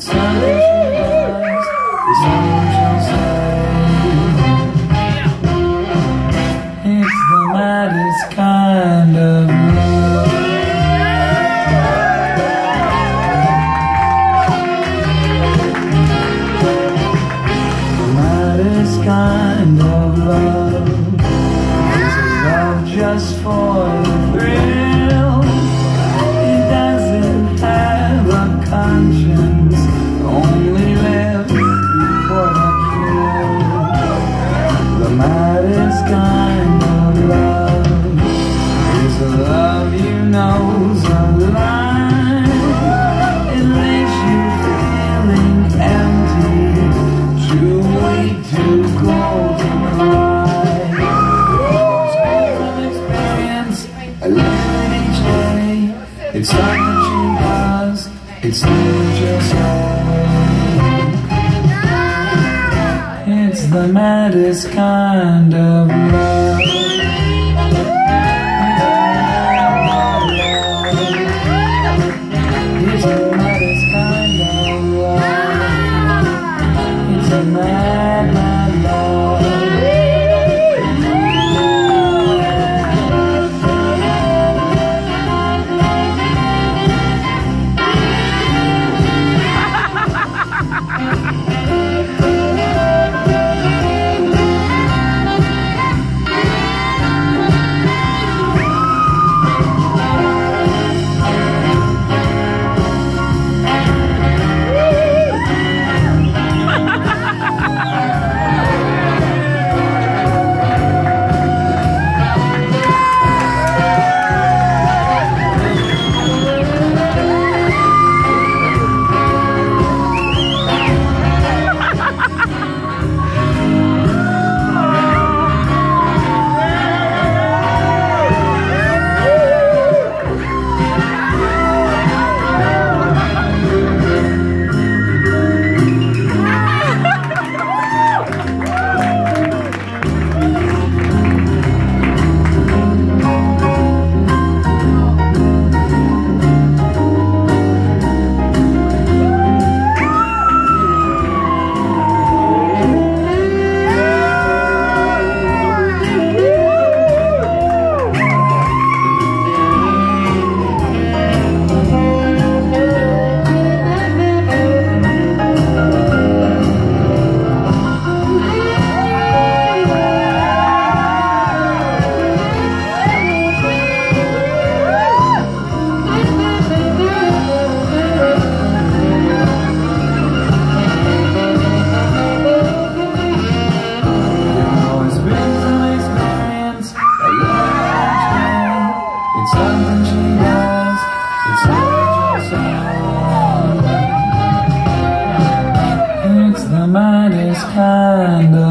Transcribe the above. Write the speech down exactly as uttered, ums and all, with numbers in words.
It's something she does, it's something she'll say. It's the maddest kind of love. The maddest kind of love is a love just for the thrill. It doesn't have a conscience, only live for the thrill. The maddest kind of love is a love you know's a lie. It leaves you feeling empty, too weak to go to cry. From experience, I learn it each day. It's something she does, it's something she'll say. It's the maddest kind of love. It's the maddest kind of love. It's a mad, mad love. It's something she does, it's something she'll say. It's the maddest kind of